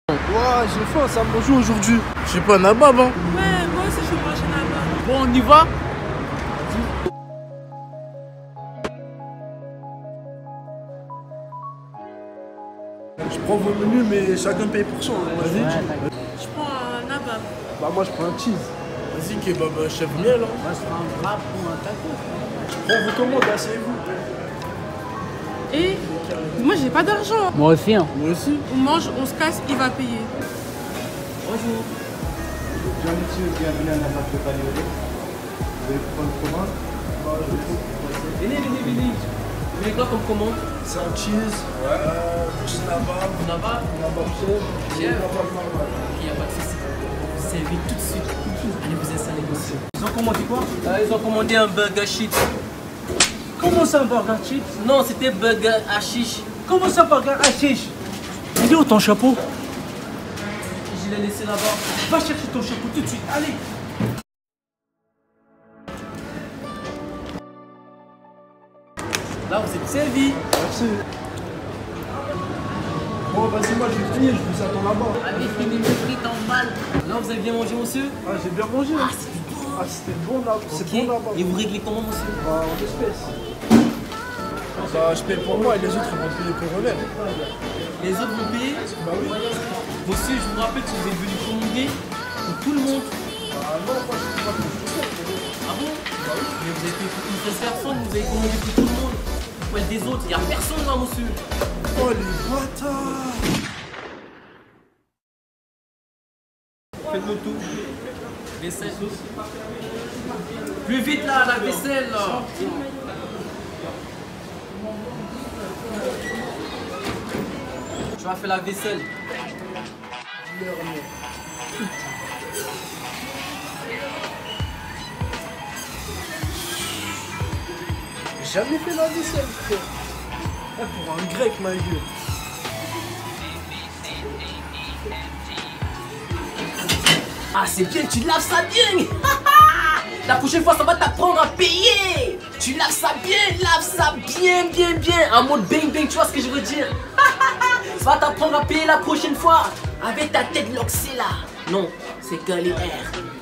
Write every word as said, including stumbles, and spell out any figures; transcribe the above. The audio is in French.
Ouah, j'ai faim, ça me mange aujourd'hui. Je sais pas, nabab, hein. Ouais, moi aussi je veux manger nabab. Bon, on y va? Je prends vos menus, mais chacun paye pour son. Vas-y. Je prends un nabab. Bah, moi, je prends un cheese. Vas-y, kebab chef miel. Hein. Moi, je prends un wrap ou un taco. Je prends vos commandes, asseyez-vous. Et moi j'ai pas d'argent. Moi aussi, hein. Moi aussi. On mange, on se casse, il va payer. Bonjour. Jean-Monsieur, bienvenue à la marque de Paléolé. Vous voulez prendre une commande? Bah, je vais prendre. Venez, venez, venez. Vous voulez quoi comme commande? C'est un cheese. Ouais. Euh, cheese nabab. Nabab? Nabab chef. Chef. Nabab normal. Ok, y'a pas de soucis. Vous servez tout de suite. Allez vous installer, monsieur. Ils ont commandé quoi? Euh, ils ont commandé un burger chips. Comment ça, un burger chips? Non, c'était burger hashish. Comment ça, burger hashish? Il est où ton chapeau? Je l'ai laissé là-bas. Va chercher ton chapeau tout de suite, allez. Là, vous êtes servi. Merci. Bon, vas-y, moi, je vais finir, je vous attends là-bas. Allez, finis le prix, t'emballes. Là, vous avez bien mangé, monsieur? Ah, j'ai bien mangé. Ah, hein. c'était bon. Ah, c'était bon là. C'est Ok. bon là-bas. Et vous réglez comment, monsieur? Bah, en espèces. Bah, je paye pour moi et les autres ils vont payer pour eux-mêmes. Les autres vont payer? Bah oui. Monsieur, je vous rappelle que vous êtes venu commander pour tout le monde. Ah non, moi je suis pas pour tout seul. Ah bon? Bah oui. Mais vous avez payé pour une seule personne, vous avez commandé pour tout le monde. Vous pouvez des autres, il n'y a personne là, monsieur. Oh les bâtards! Faites le tout. Vaisselle. Plus vite là, la vaisselle là. Tu vas faire la vaisselle. J'ai jamais fait la vaisselle, frère. Ah, pour un grec, ma gueule. Ah, c'est bien, tu laves ça bien. La prochaine fois, ça va t'apprendre à payer. Tu laves ça bien, lave ça bien, bien, bien. En mode bang bang, tu vois ce que je veux dire. Ça va t'apprendre à payer la prochaine fois. Avec ta tête loxée là. Non, c'est Gali R.